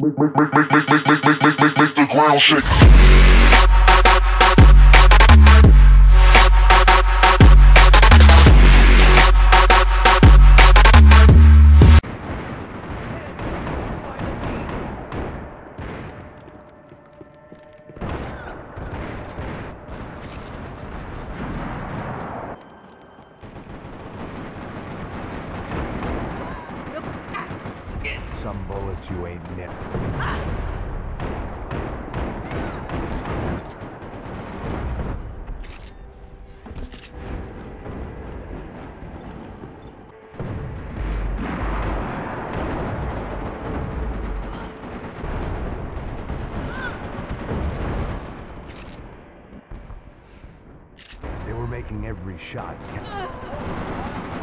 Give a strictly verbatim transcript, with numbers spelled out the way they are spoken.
make, make, make, make, make, make, make, make, make, make the ground shake. Some bullets you ain't nipped. They were making every shot count.